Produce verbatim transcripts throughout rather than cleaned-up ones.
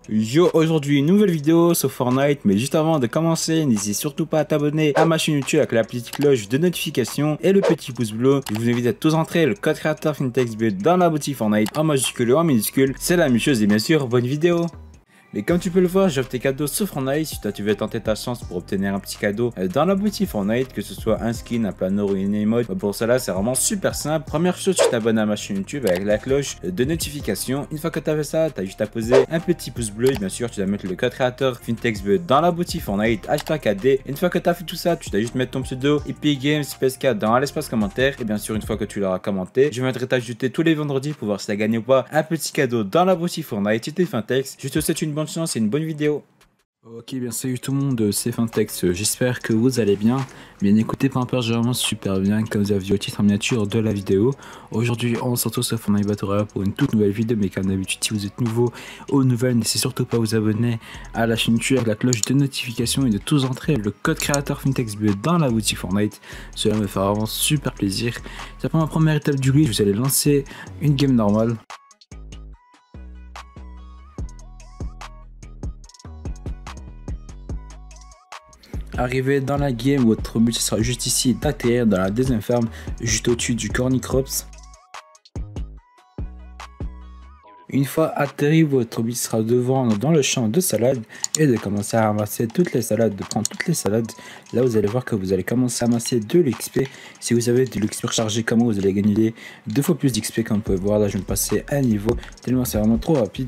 Yo, aujourd'hui une nouvelle vidéo sur Fortnite, mais juste avant de commencer, n'hésitez surtout pas à t'abonner à ma chaîne YouTube avec la petite cloche de notification et le petit pouce bleu. Je vous invite à tous entrer le code créateur FinTechsB dans la boutique Fortnite en majuscule ou en minuscule, c'est la même chose et bien sûr, bonne vidéo. Mais comme tu peux le voir, j'offre tes cadeaux sur Fortnite. Si toi tu veux tenter ta chance pour obtenir un petit cadeau dans la boutique Fortnite, que ce soit un skin, un planeur ou une emote, pour cela c'est vraiment super simple. Première chose, tu t'abonnes à ma chaîne YouTube avec la cloche de notification. Une fois que tu as fait ça, tu as juste à poser un petit pouce bleu et bien sûr tu dois mettre le code créateur FinTechsB dans la boutique Fortnite, hashtag K D. Une fois que tu as fait tout ça, tu dois juste mettre ton pseudo Epic Games P S K dans l'espace commentaire. Et bien sûr, une fois que tu l'auras commenté, je viendrai t'ajouter tous les vendredis pour voir si tu as gagné ou pas un petit cadeau dans la boutique Fortnite. C'était Fintex. Je te souhaite une bonne chance et une bonne vidéo. Ok, bien salut tout le monde, c'est Fintex, j'espère que vous allez bien. Bien écoutez, peu importe, j'ai vraiment super bien, comme vous avez vu au titre en miniature de la vidéo. Aujourd'hui, on se retrouve sur Fortnite Battle Royale pour une toute nouvelle vidéo, mais comme d'habitude, si vous êtes nouveau aux nouvelles, n'hésitez surtout pas à vous abonner à la chaîne YouTube avec la cloche de notification et de tous entrer le code créateur FinTechsB dans la boutique Fortnite. Cela me fera vraiment super plaisir. C'est pour ma première étape du glitch, vous allez lancer une game normale. Arrivé dans la game, votre but sera juste ici d'atterrir dans la deuxième ferme, juste au-dessus du Cornicrops. Une fois atterri, votre but sera de vendre dans le champ de salade et de commencer à ramasser toutes les salades, de prendre toutes les salades. Là, vous allez voir que vous allez commencer à amasser de l'X P. Si vous avez de l'X P rechargé comme moi, vous allez gagner deux fois plus d'X P comme vous pouvez voir. Là, je vais me passer un niveau tellement c'est vraiment trop rapide.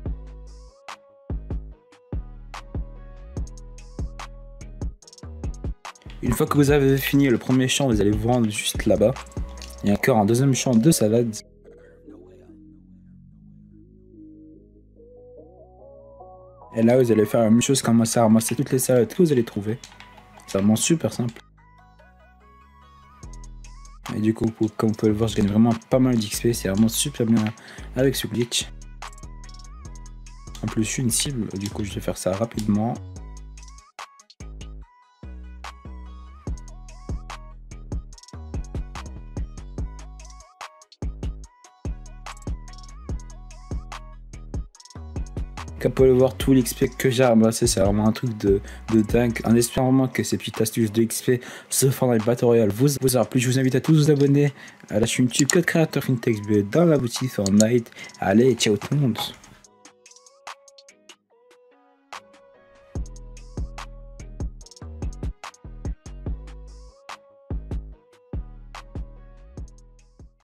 Une fois que vous avez fini le premier champ, vous allez vous rendre juste là-bas. Il y a encore un deuxième champ de salade. Et là, vous allez faire la même chose, commencer à ramasser toutes les salades que vous allez trouver. C'est vraiment super simple. Et du coup, comme vous pouvez le voir, je gagne vraiment pas mal d'X P. C'est vraiment super bien avec ce glitch. En plus, je suis une cible, du coup, je vais faire ça rapidement. Comme vous pouvez le voir, tout l'X P que j'ai ramassé, c'est vraiment un truc de, de dingue. En espérant vraiment que ces petites astuces de X P sur Fortnite Battle Royale vous, vous aura plu. Je vous invite à tous vous abonner à la chaîne YouTube Code Créateur FinTechsB dans la boutique Fortnite. Allez, ciao tout le monde.